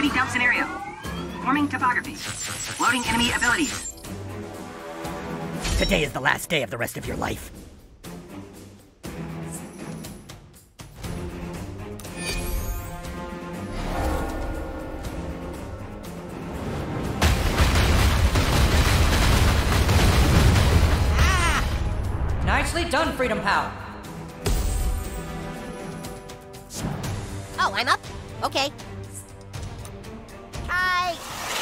City dump scenario. Forming topography. Loading enemy abilities. Today is the last day of the rest of your life. Nicely done, Freedom Pal. Oh, I'm up? Okay. Hi.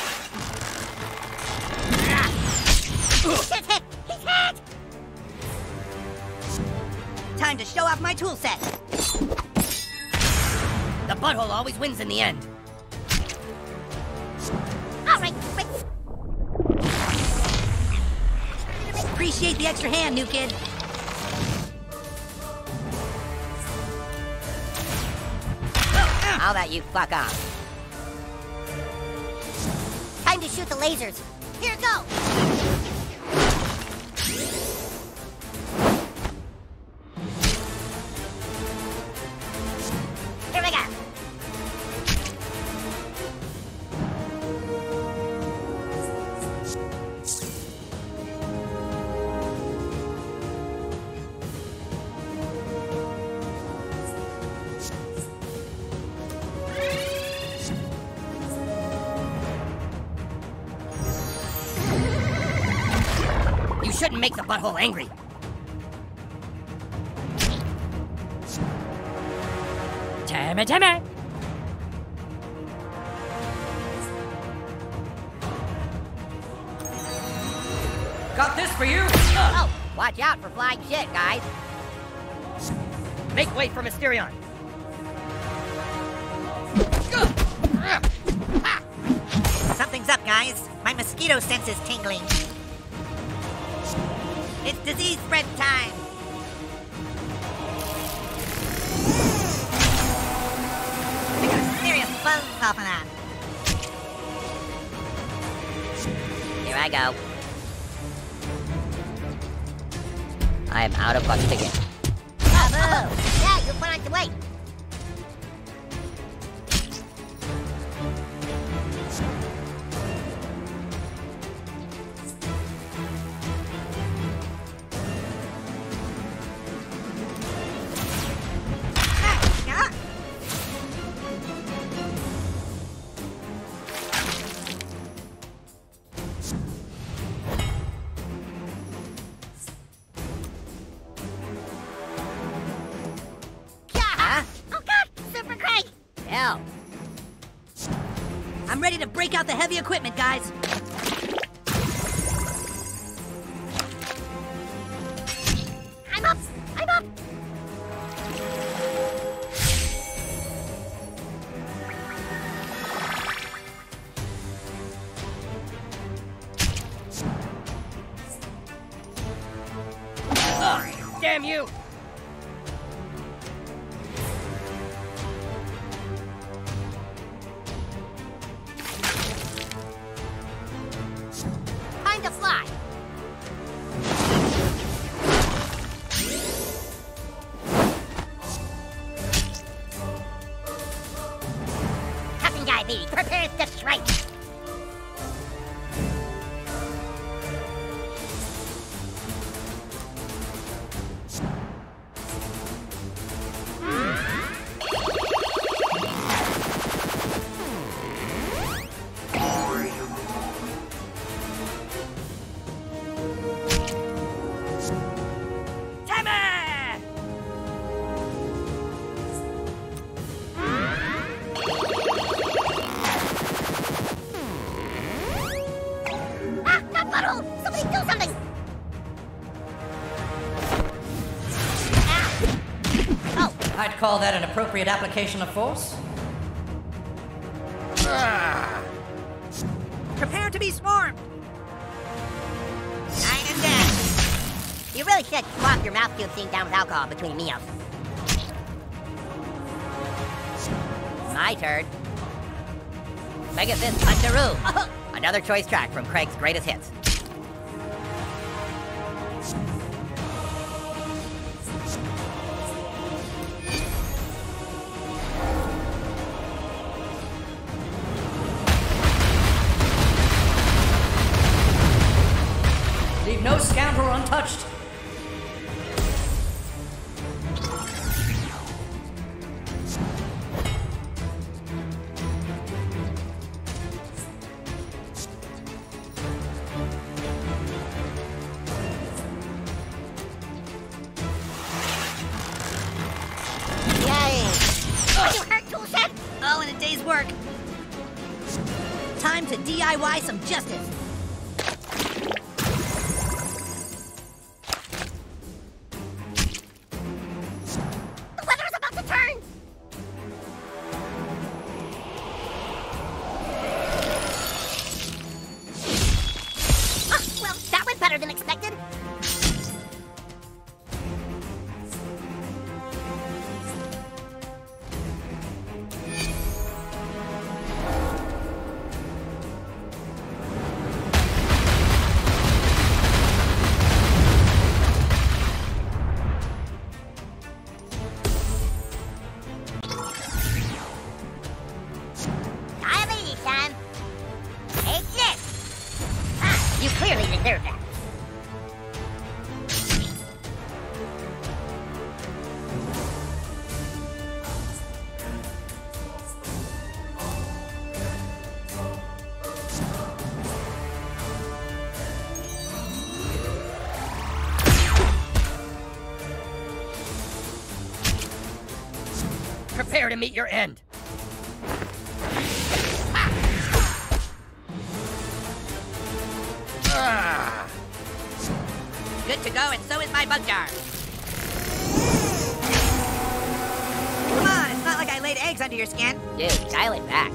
He's hit! He's hit! Time to show off my tool set. The butthole always wins in the end. All right, wait. Appreciate the extra hand, new kid. I'll let you fuck off. Time to shoot the lasers. Here it go. Here we go. You shouldn't make the butthole angry. Timmy, Timmy! Got this for you. Oh, watch out for flying shit, guys. Make way for Mysterion. Something's up, guys. My mosquito sense is tingling. It's disease spread time. I got a serious buzz popping on. Here I go. I am out of buck ticket. Bravo! Yeah, you put on the weight. Hell. I'm ready to break out the heavy equipment, guys. I'm up! I'm up! Oh, damn you! Time to fly! Captain Guy B, prepare to strike! Somebody do something! Oh! I'd call that an appropriate application of force. Prepare to be swarmed. 9 and dead. You really should swap your mouth tube thing down with alcohol between meals. My turn. Megafist Puncheroo. Another choice track from Craig's greatest hits. all in a day's work. Time to DIY some justice. The weather's about to turn! Well, that went better than expected. Diabetes time. Take this. You clearly deserve that. Prepare to meet your end. Good to go, and so is my bug jar. Come on, it's not like I laid eggs under your skin. Dude, dial it back.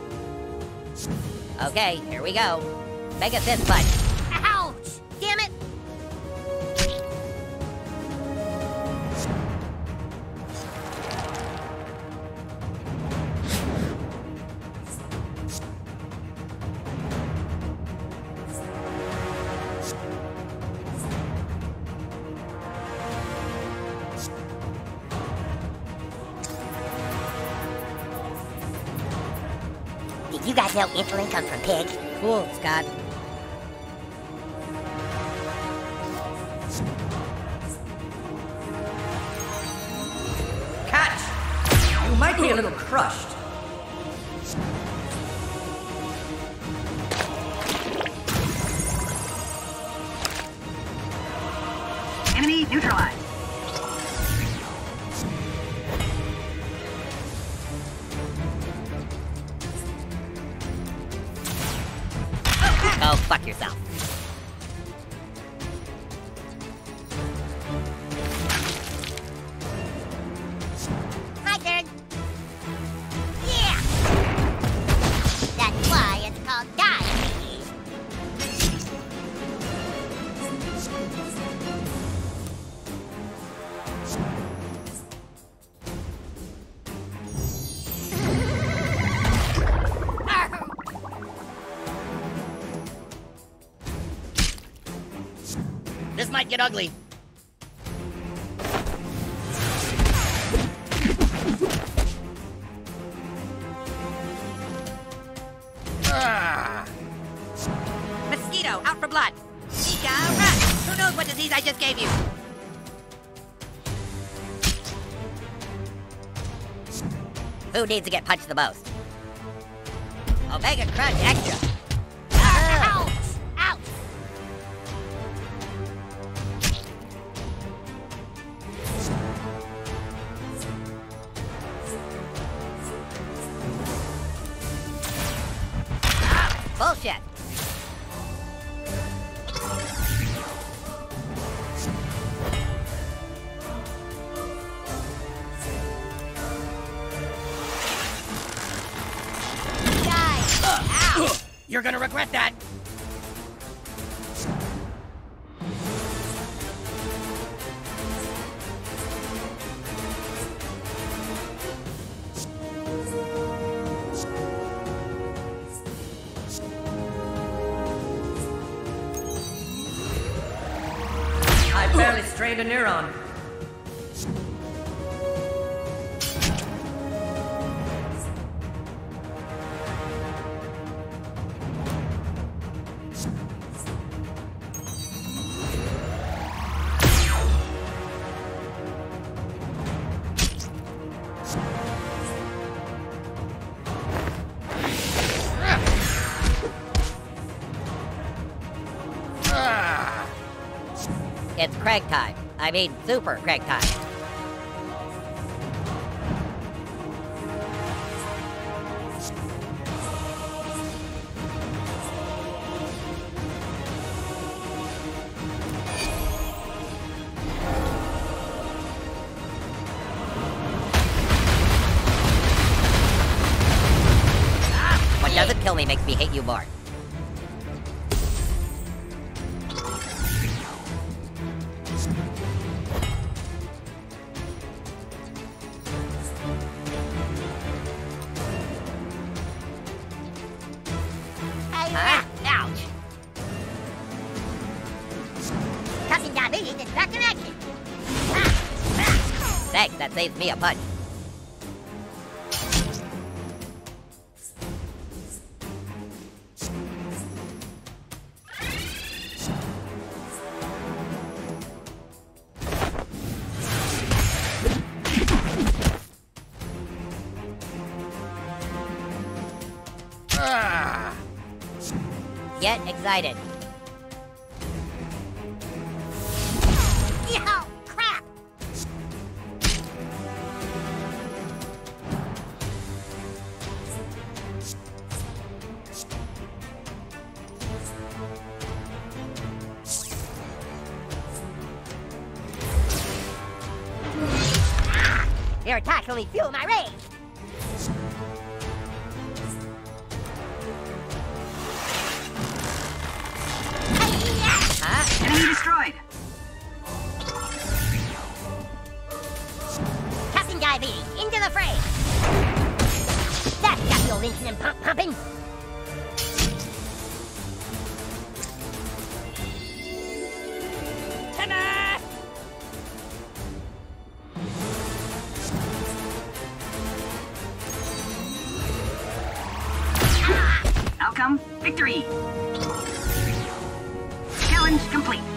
Okay, here we go. Mega fist punch. Ouch! Damn it! Did you guys know insulin comes from pigs? Cool, Scott. Catch! You might be a little crushed. Enemy neutralized. Oh, fuck yourself. My turn. Yeah! That's why it's called diabetes. This might get ugly. Mosquito, out for blood. Zika, run. Who knows what disease I just gave you? Who needs to get punched the most? Omega Crunch Extra. Ouch! Ouch! Bullshit. You're gonna regret that. I barely strained a neuron. It's Craig time. I mean, Super Craig time. kill me makes me hate you more. Huh? Ouch! Tossing diabetes is back in action! Thanks, that saves me a punch. Get excited. Yo, crap! Your attacks only fuel my rage. Enemy destroyed. Captain Diabetes, into the fray! That's got the old insulin pump pumping! Ta-da! Outcome, victory. Challenge complete.